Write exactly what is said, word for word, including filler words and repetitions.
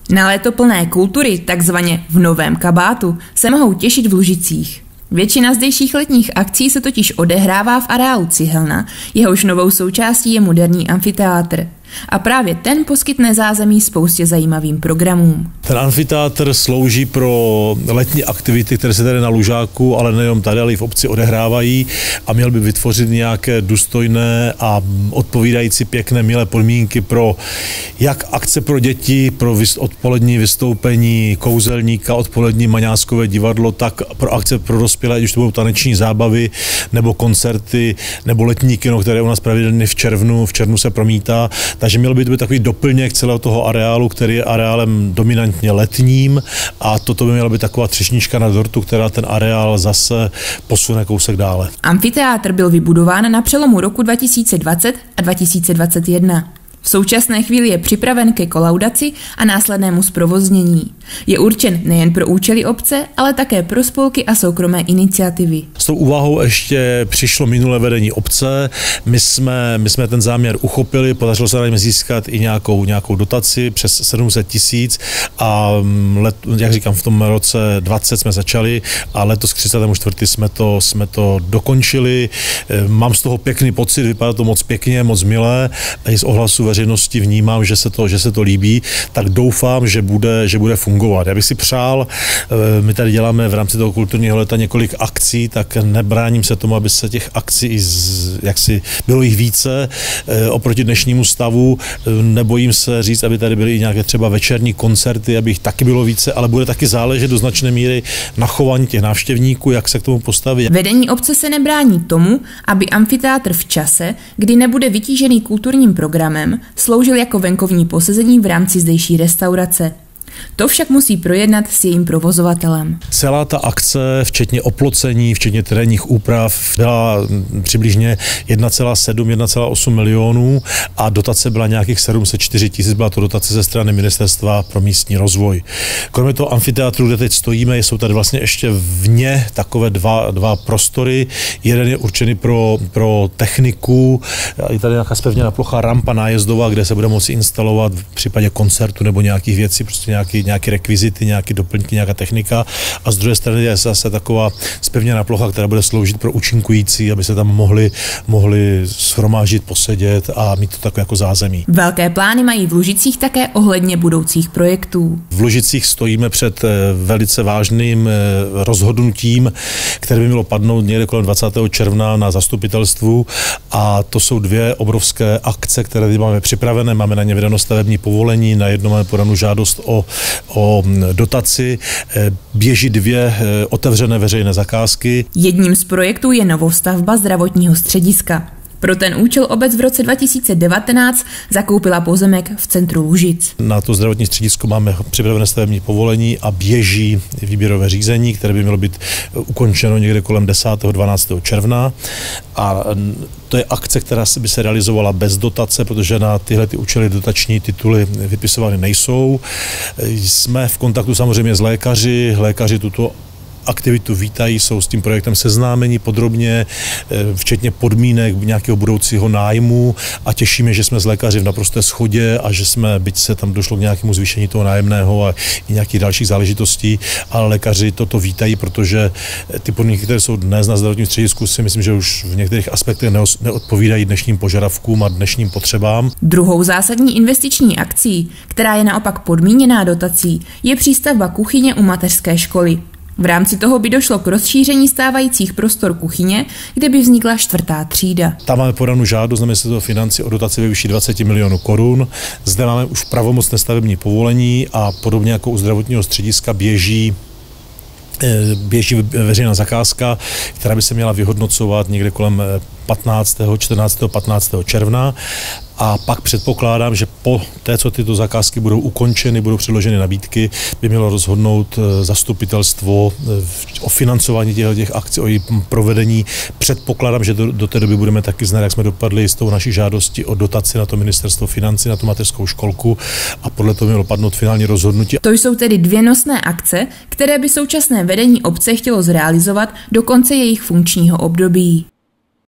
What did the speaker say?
Na léto plné kultury, takzvaně v novém kabátu, se mohou těšit v Lužicích. Většina zdejších letních akcí se totiž odehrává v areálu Cihelna, jehož novou součástí je moderní amfiteátr. A právě ten poskytne zázemí spoustě zajímavým programům. Ten amfiteátr slouží pro letní aktivity, které se tady na Lužáku, ale nejenom tady, ale i v obci odehrávají a měl by vytvořit nějaké důstojné a odpovídající pěkné, milé podmínky pro jak akce pro děti, pro odpolední vystoupení kouzelníka, odpolední maňáskové divadlo, tak pro akce pro dospělé, když to budou taneční zábavy nebo koncerty, nebo letní kino, které u nás pravidelně v červnu, v červnu se promítá. Takže měl by to být takový doplněk celého toho areálu, který je areálem dominantně letním, a toto by měla být taková třešnička na dortu, která ten areál zase posune kousek dále. Amfiteátr byl vybudován na přelomu roku dva tisíce dvacet a dva tisíce dvacet jedna. V současné chvíli je připraven ke kolaudaci a následnému zprovoznění. Je určen nejen pro účely obce, ale také pro spolky a soukromé iniciativy. S tou úvahou ještě přišlo minulé vedení obce. My jsme, my jsme ten záměr uchopili, podařilo se nám získat i nějakou, nějakou dotaci přes sedm set tisíc a let, jak říkám, v tom roce dvacet jsme začali a letos k třicátému čtvrtému jsme to, jsme to dokončili. Mám z toho pěkný pocit, vypadá to moc pěkně, moc milé. I z ohlasu veřejnosti vnímám, že se to, že se to líbí, tak doufám, že bude, že bude fungovat. Já bych si přál, my tady děláme v rámci toho kulturního léta několik akcí, tak nebráním se tomu, aby se těch akcí, jaksi bylo jich více oproti dnešnímu stavu. Nebojím se říct, aby tady byly i nějaké třeba večerní koncerty, aby jich taky bylo více, ale bude taky záležet do značné míry na chování těch návštěvníků, jak se k tomu postaví. Vedení obce se nebrání tomu, aby amfiteátr v čase, kdy nebude vytížený kulturním programem, sloužil jako venkovní posezení v rámci zdejší restaurace. To však musí projednat s jejím provozovatelem. Celá ta akce, včetně oplocení, včetně terénních úprav, byla přibližně jedna celá sedm, jedna celá osm milionů a dotace byla nějakých sedm set čtyři tisíc, byla to dotace ze strany Ministerstva pro místní rozvoj. Kromě toho amfiteátru, kde teď stojíme, jsou tady vlastně ještě vně takové dva, dva prostory. Jeden je určený pro, pro techniku, je tady nějaká zpevněná plocha rampa nájezdová, kde se bude moci instalovat v případě koncertu nebo nějakých věcí, prostě nějaký nějaké rekvizity, nějaké doplňky, nějaká technika, a z druhé strany je zase taková zpevněná plocha, která bude sloužit pro účinkující, aby se tam mohli, mohli shromáždit, posedět a mít to takové jako zázemí. Velké plány mají v Lužicích také ohledně budoucích projektů. V Lužicích stojíme před velice vážným rozhodnutím, které by mělo padnout někde kolem dvacátého června na zastupitelstvu, a to jsou dvě obrovské akce, které máme připravené. Máme na ně vydáno stavební povolení, na jedno máme podanou žádost o o dotaci, běží dvě otevřené veřejné zakázky. Jedním z projektů je novostavba zdravotního střediska. Pro ten účel obec v roce dva tisíce devatenáct zakoupila pozemek v centru Lužic. Na to zdravotní středisko máme připravené stavební povolení a běží výběrové řízení, které by mělo být ukončeno někde kolem desátého dvanáctého června. A to je akce, která by se realizovala bez dotace, protože na tyhle ty účely dotační tituly vypisovány nejsou. Jsme v kontaktu samozřejmě s lékaři, lékaři tuto aktivitu vítají, jsou s tím projektem seznámeni podrobně, včetně podmínek nějakého budoucího nájmu, a těšíme, že jsme s lékaři v naprosté shodě a že jsme, byť se tam došlo k nějakému zvýšení toho nájemného a i nějakých dalších záležitostí, ale lékaři toto vítají, protože ty podmínky, které jsou dnes na zdravotním středisku, si myslím, že už v některých aspektech neodpovídají dnešním požadavkům a dnešním potřebám. Druhou zásadní investiční akcí, která je naopak podmíněná dotací, je přístavba kuchyně u mateřské školy. V rámci toho by došlo k rozšíření stávajících prostor kuchyně, kde by vznikla čtvrtá třída. Tam máme podanou žádost na Ministerstvo financí o dotaci ve výši dvacet milionů korun. Zde máme už pravomocné stavební povolení a podobně jako u zdravotního střediska běží běží veřejná zakázka, která by se měla vyhodnocovat někde kolem patnáctého, čtrnáctého, patnáctého června. A pak předpokládám, že po té, co tyto zakázky budou ukončeny, budou předloženy nabídky, by mělo rozhodnout zastupitelstvo o financování těch, těch akcí, o jejich provedení. Předpokládám, že do, do té doby budeme taky znát, jak jsme dopadli s tou naší žádostí o dotaci na to Ministerstvo financí, na tu mateřskou školku, a podle toho mělo padnout finální rozhodnutí. To jsou tedy dvě nosné akce, které by současné vedení obce chtělo zrealizovat do konce jejich funkčního období.